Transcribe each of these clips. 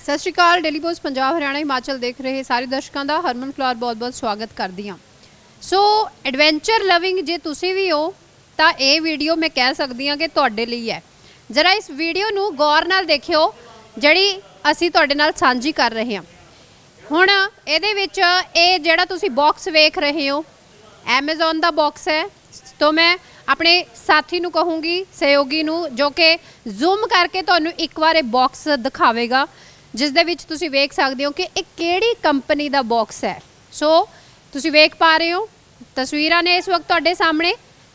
सत श्री अकाल। डेली पोस्ट पंजाब हरियाणा हिमाचल देख रहे सारे दर्शकों का हरमन फ्लॉर बहुत बहुत स्वागत करती हाँ। सो एडवेंचर लविंग जे तुसी भी हो तो ये वीडियो मैं कह सकती हाँ कि तुहाडे लिए है। जरा इस वीडियो नू गौर नाल देखियो जिहड़ी असीं तुहाडे नाल सांझी कर रहे हैं। हुण इहदे विच ये जिहड़ा तुसी बॉक्स वेख रहे हो एमेजोन का बॉक्स है। तो मैं अपने साथी नू कहूँगी, सहयोगी नू, जो कि जूम करके तुहानू एक बार बॉक्स दिखावेगा जिस दे विच तुसी वेख सकते हो कि एक किहड़ी कंपनी का बॉक्स है। सो तुसी वेख पा रहे हो तस्वीरां ने इस वक्त तुहाडे सामने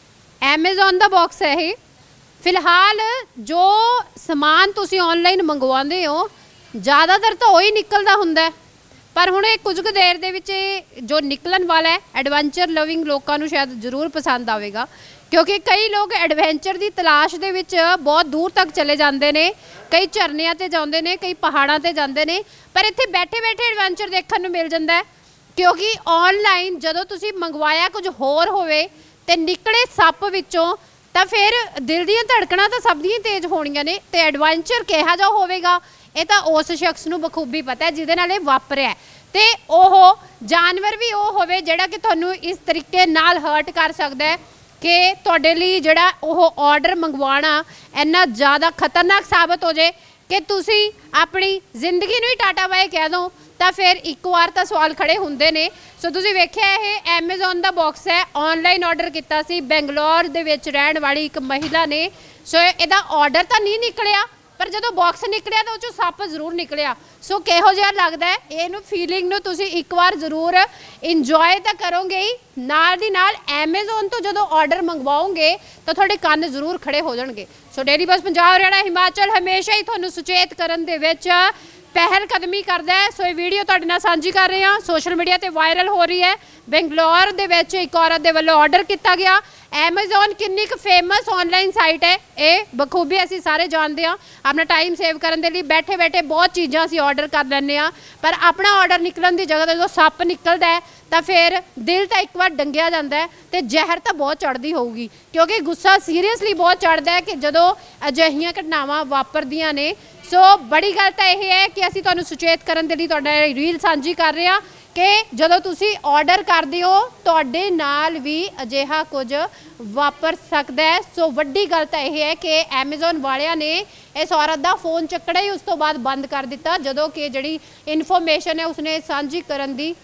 एमेजोन का बॉक्स है। ये फिलहाल जो समान तुसी ऑनलाइन मंगवाते हो ज़्यादातर तो वही निकलता हुंदा है, पर हुण कुछ कुछ देर दे विच जो निकलन वाला है एडवेंचर लविंग लोगों को शायद जरूर पसंद आएगा, क्योंकि कई लोग एडवेंचर की तलाश दे विच बहुत दूर तक चले जाते हैं। कई झरनियां ते जाते हैं, कई पहाड़ों ते जाते हैं, पर इत्थे बैठे बैठे एडवेंचर देखने को मिल जाता है। क्योंकि ऑनलाइन जदों तुसी मंगवाया कुछ होर होवे ते निकले सप विचों तो फिर दिल दी धड़कना तो सब दी तेज होणियां ने। ते एडवेंचर किहा जा होवेगा ये तो उस शख्स नूं बखूबी पता है जिहदे नाल वापरिया है। ते ओह जानवर भी वो होवे जिहड़ा कि तुहानूं इस तरीके नाल हर्ट कर सकदा है कि तुहाडे लई जिहड़ा ओह ऑर्डर मंगवाना इन्ना ज़्यादा खतरनाक साबित हो जाए कि तुसी अपनी जिंदगी नूं ही टाटा बाय कह दो। तो फिर एक बार तो सवाल खड़े होंदे ने। सो तुसी वेख्या ये एमेजोन का बॉक्स है, ऑनलाइन ऑर्डर किया सी बेंगलोर दे विच रहण वाली एक महिला ने। सो इहदा ऑर्डर तो नहीं निकलिया, पर जो बॉक्स निकलिया तो उस सप जरूर निकलिया। सो किहो जिहा लगदा है इहनूं फीलिंग नूं तुसीं एक बार जरूर इंजॉय तो करोगे ही, नाल दी नाल एमेजोन तो जो ऑर्डर मंगवाओगे तो थोड़े कन्न जरूर खड़े हो जाएंगे। So daily post Punjab Haryana Himachal हमेशा ही तुहानूं सुचेत करन दे विच पहल कदमी करता है। सो ये वीडियो तुहाडे नाल सांझी कर रहे हैं, सोशल मीडिया पर वायरल हो रही है। बेंगलोर दे विच एक औरत दे वल्लों ऑर्डर किया गया। एमेजोन किन्नी क फेमस ऑनलाइन साइट है, ये बखूबी असी सारे जानते हैं। अपना टाइम सेव करने के लिए बैठे बैठे बहुत चीज़ां असी ऑर्डर कर लैंदे आ, पर अपना ऑर्डर निकलन की जगह जो सप निकलता है तो फिर दिल तो एक बार डंगिया जाता है तो जहर तो बहुत चढ़ती होगी, क्योंकि गुस्सा सीरीयसली बहुत चढ़ता है कि जो अजिहियां घटनावां वापरदियां ने। सो बड़ी गल तो यह है कि असी तुहानूं सुचेत करने के लिए तुहाडा रील सांझी कर रहे हैं कि जदों तुसी ऑर्डर करदे हो तुहाडे नाल भी अजिहा कुछ वापर सकता है। सो वड्डी गल तो यह है कि एमेजोन वालियां ने इस औरत का फोन चकड़ा ही उस तो बाद बंद कर दिता जदों कि जिहड़ी इन्फॉर्मेशन है उसने सांझी करन दी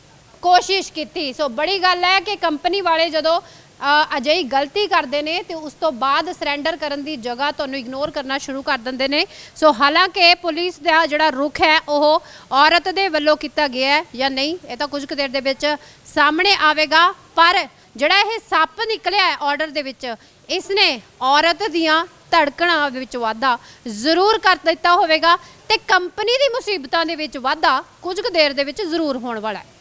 कोशिश की। सो बड़ी गल है कि कंपनी वाले जदों अजिही गलती करते हैं तो उस तो बाद सरेंडर करने की जगह तुहानूं इग्नोर करना शुरू कर देंगे ने। सो हालांकि पुलिस का जिहड़ा रुख है वह औरत के वल्लों किया गया है या नहीं ये तो कुछ देर दे विच सामने आवेगा, पर जिहड़ा यह सप निकलिया है ऑर्डर दे विच इसने औरत दियां धड़कणां विच वाधा जरूर कर दिता होवेगा ते कंपनी की मुसीबतां दे विच वाधा कुछ देर दे विच जरूर होने वाला है।